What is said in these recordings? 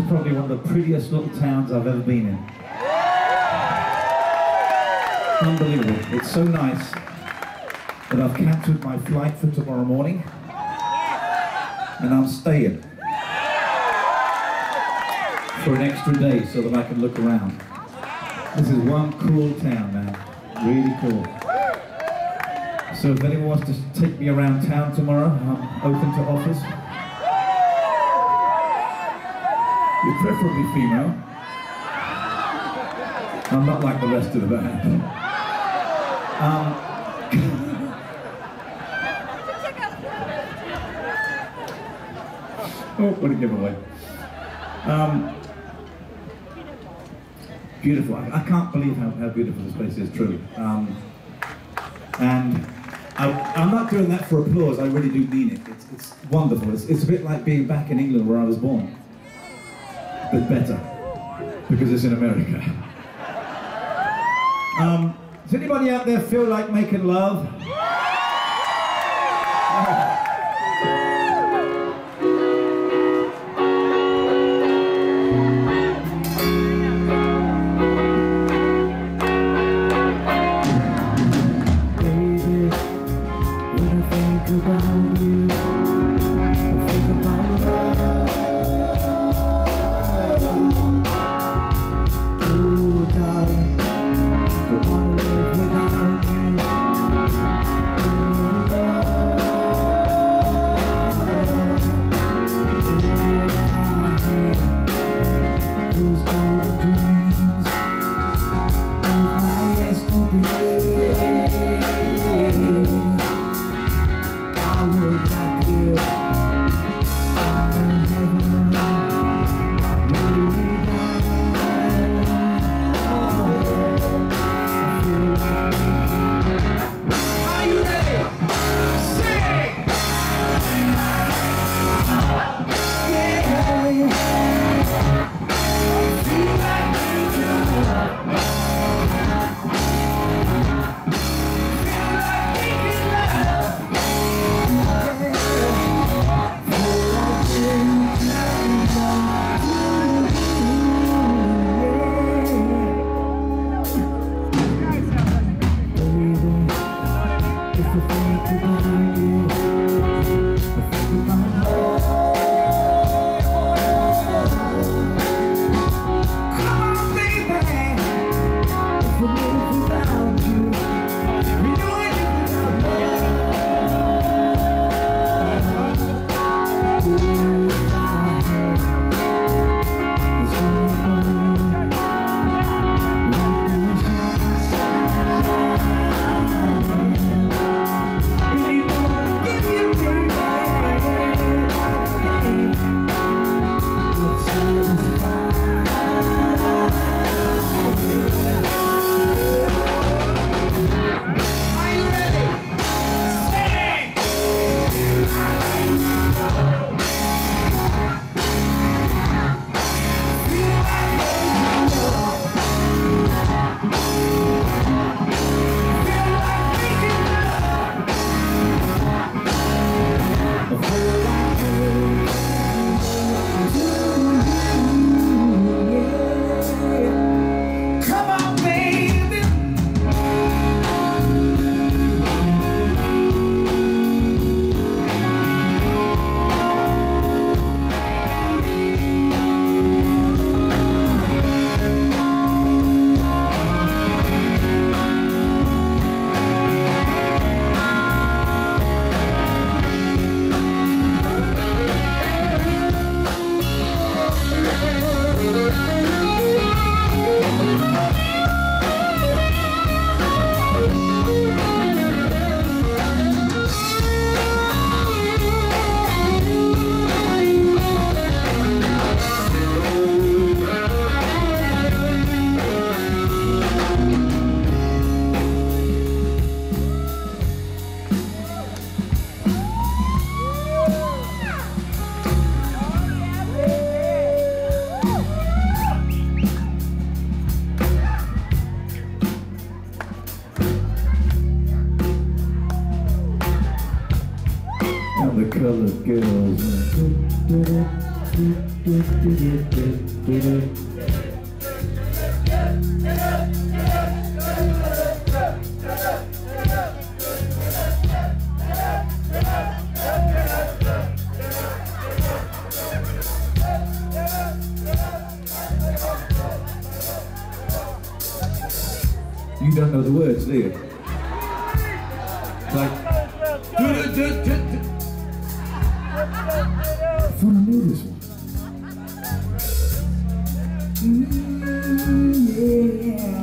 probably one of the prettiest little towns I've ever been in. Unbelievable. It's so nice that I've cancelled my flight for tomorrow morning and I'm staying for an extra day so that I can look around. This is one cool town, man. Really cool. So if anyone wants to take me around town tomorrow, I'm open to offers. You're preferably female. I'm not like the rest of the band. Oh, what a giveaway. Beautiful. I can't believe how beautiful this place is, truly. And I'm not doing that for applause, I really do mean it. It's wonderful. It's a bit like being back in England where I was born. But better, because it's in America. Does anybody out there feel like making love? You don't know the words, do you? It's like, I thought I knew this one. Yeah.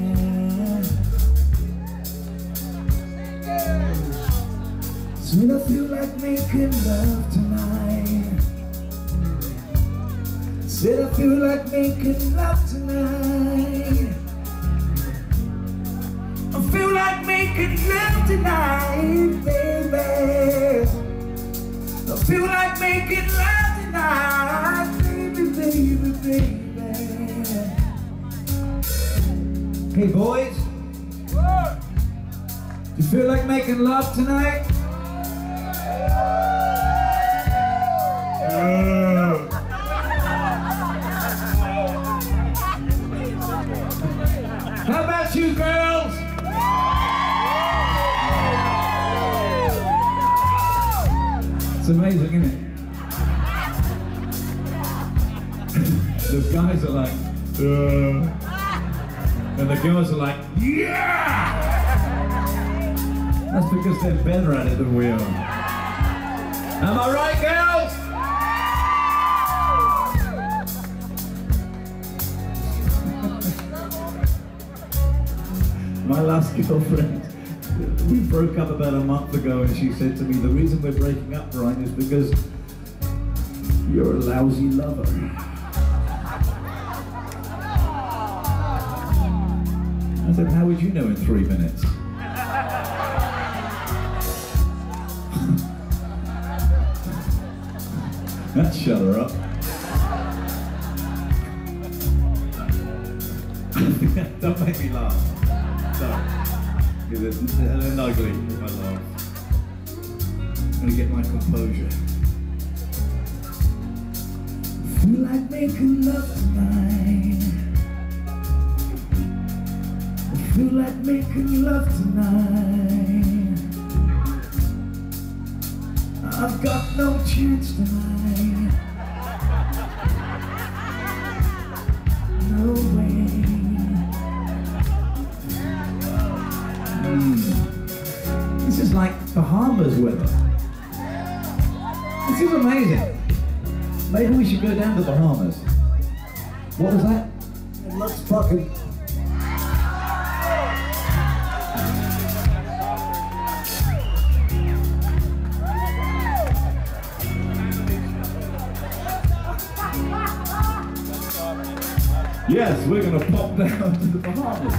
Said I feel like making love tonight. Said I feel like making love tonight. I feel like making love tonight, baby. I feel like making love tonight, baby, baby, baby. Hey boys, you feel like making love tonight? How about you girls? It's amazing, isn't it? The guys are like, and the girls are like, yeah! That's because they're better at it than we are. Am I right, girls? My last girlfriend, we broke up about a month ago, and she said to me, the reason we're breaking up, Brian, is because you're a lousy lover. I said, how would you know in 3 minutes? That shut her up. Don't make me laugh. Don't. It's an ugly if I laugh. I'm gonna get my composure. Feel like making love tonight. I feel like making love tonight. I've got no chance tonight. No way. This is like Bahamas weather. This is amazing. Maybe we should go down to Bahamas. What was that? It looks fucking... Yes, we're gonna pop down to the Bahamas.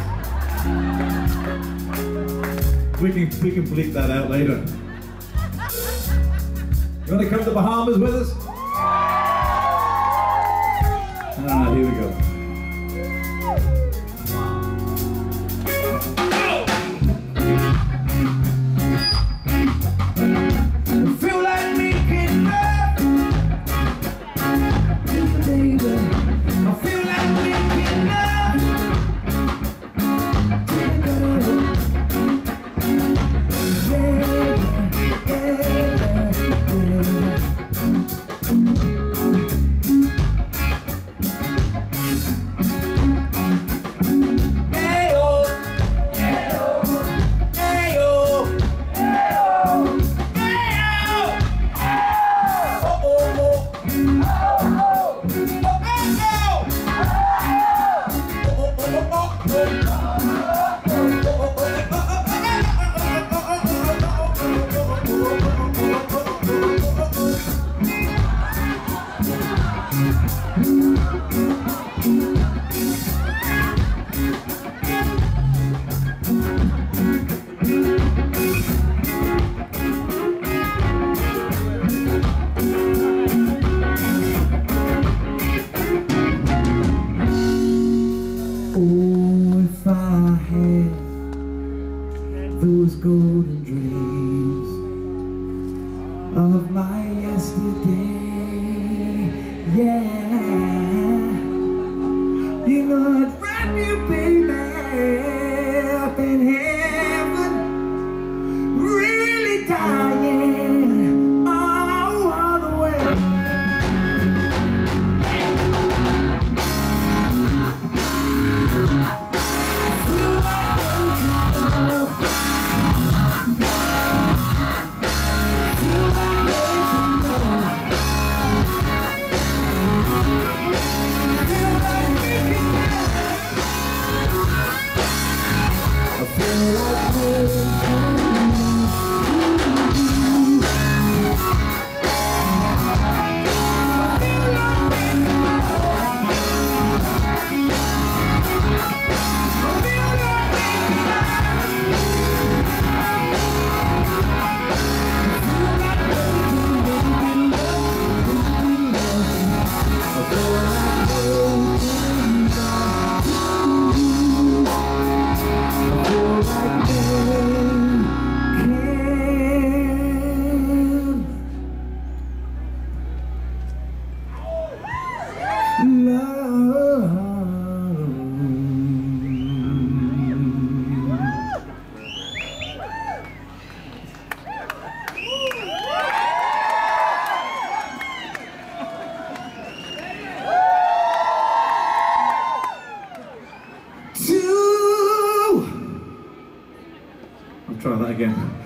We can bleep that out later. You wanna come to the Bahamas with us? Ah, here we go. Those golden dreams of my yesterday, yeah. You know I'd wrap you, baby, up in heaven, really dying all the way. I'll try that again.